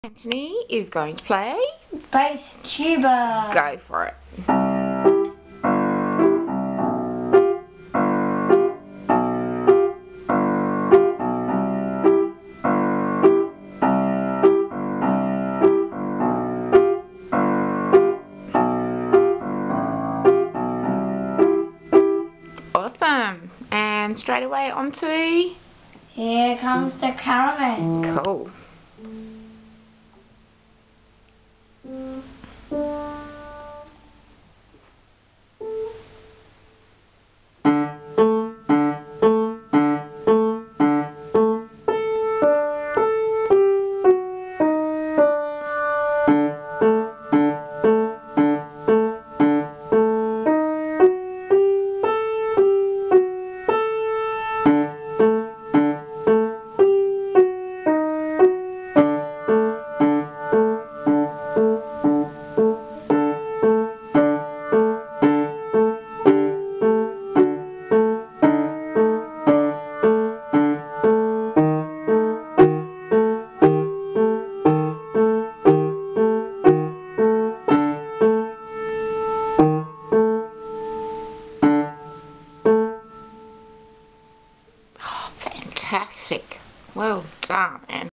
Anthony is going to play Bass tuba. Go for it. Awesome. And straight away onto Here comes the caravan. cool. Fantastic. Well done, Anne.